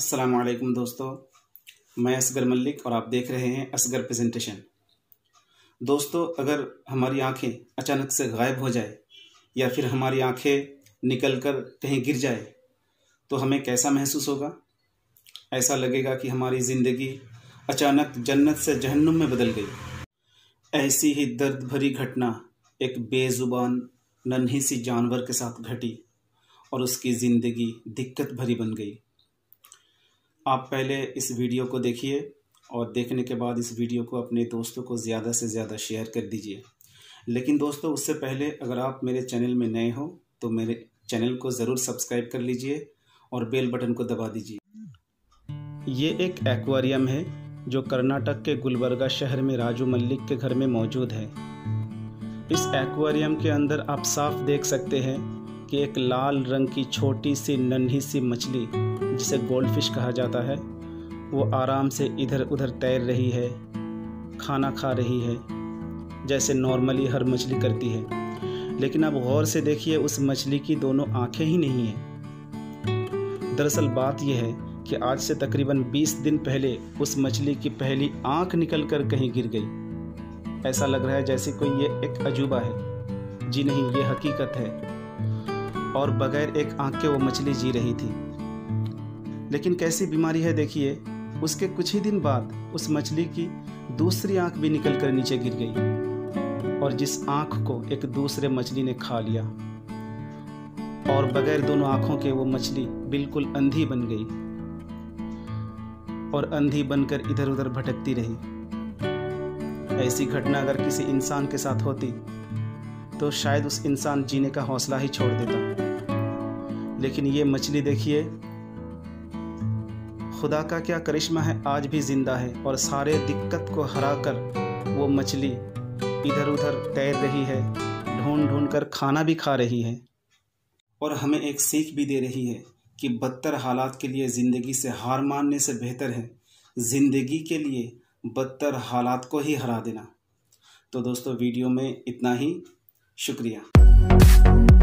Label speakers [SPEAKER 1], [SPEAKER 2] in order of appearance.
[SPEAKER 1] अस्सलाम वालेकुम दोस्तों, मैं असगर मलिक और आप देख रहे हैं असगर प्रेजेंटेशन। दोस्तों, अगर हमारी आंखें अचानक से गायब हो जाए या फिर हमारी आंखें निकलकर कहीं गिर जाए तो हमें कैसा महसूस होगा? ऐसा लगेगा कि हमारी ज़िंदगी अचानक जन्नत से जहन्नुम में बदल गई। ऐसी ही दर्द भरी घटना एक बेज़ुबान नन्ही सी जानवर के साथ घटी और उसकी ज़िंदगी दिक्कत भरी बन गई। आप पहले इस वीडियो को देखिए और देखने के बाद इस वीडियो को अपने दोस्तों को ज़्यादा से ज़्यादा शेयर कर दीजिए। लेकिन दोस्तों, उससे पहले अगर आप मेरे चैनल में नए हो तो मेरे चैनल को ज़रूर सब्सक्राइब कर लीजिए और बेल बटन को दबा दीजिए। ये एक एक्वेरियम है जो कर्नाटक के गुलबर्गा शहर में राजू मलिक के घर में मौजूद है। इस एक्वेरियम के अंदर आप साफ देख सकते हैं कि एक लाल रंग की छोटी सी नन्ही सी मछली, जिसे गोल्डफिश कहा जाता है, वो आराम से इधर उधर तैर रही है, खाना खा रही है जैसे नॉर्मली हर मछली करती है। लेकिन अब गौर से देखिए, उस मछली की दोनों आंखें ही नहीं हैं। दरअसल बात यह है कि आज से तकरीबन 20 दिन पहले उस मछली की पहली आंख निकल कर कहीं गिर गई। ऐसा लग रहा है जैसे कोई ये एक अजूबा है। जी नहीं, ये हकीकत है और बगैर एक आंख के वो मछली जी रही थी। लेकिन कैसी बीमारी है देखिए, उसके कुछ ही दिन बाद उस मछली की दूसरी आंख भी निकल कर नीचे गिर गई और जिस आंख को एक दूसरे मछली ने खा लिया और बगैर दोनों आंखों के वो मछली बिल्कुल अंधी बन गई और अंधी बनकर इधर उधर भटकती रही। ऐसी घटना अगर किसी इंसान के साथ होती तो शायद उस इंसान जीने का हौसला ही छोड़ देता। लेकिन ये मछली देखिए, खुदा का क्या करिश्मा है, आज भी जिंदा है और सारे दिक्कत को हराकर वो मछली इधर उधर तैर रही है, ढूंढ ढूंढ कर खाना भी खा रही है और हमें एक सीख भी दे रही है कि बदतर हालात के लिए ज़िंदगी से हार मानने से बेहतर है ज़िंदगी के लिए बदतर हालात को ही हरा देना। तो दोस्तों, वीडियो में इतना ही। शुक्रिया।